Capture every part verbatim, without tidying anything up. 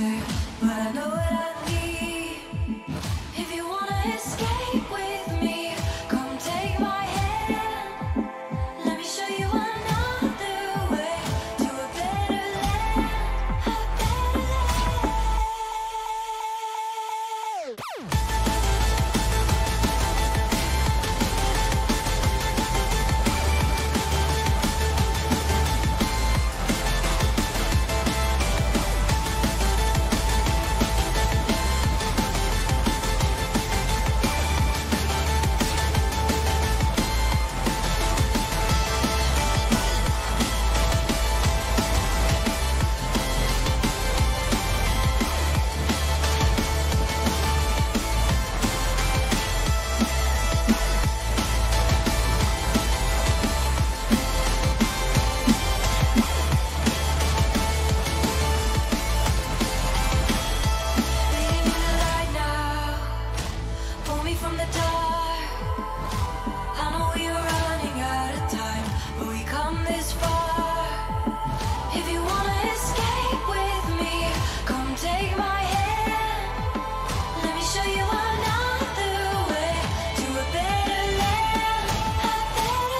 closer, but I know what I need. If you wanna escape with me, come take my hand. Let me show you another way to a better land, a better land. From the dark, I know we're running out of time, but we come this far. If you wanna escape with me, come take my hand. Let me show you another way to a better land, a better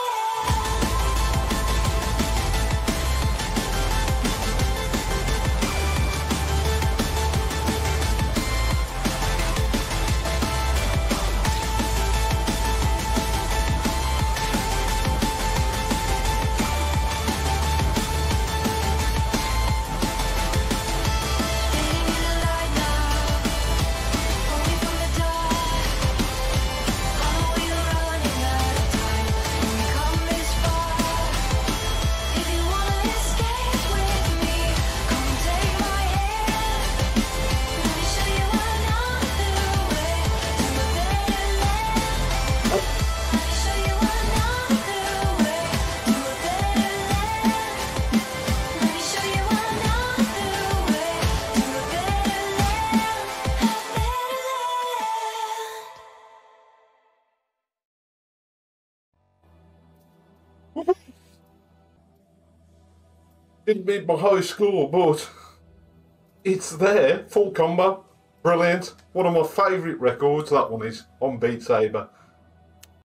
Didn't beat my high score, but it's there. Full combo. Brilliant. One of my favourite records, that one is, on Beat Saber.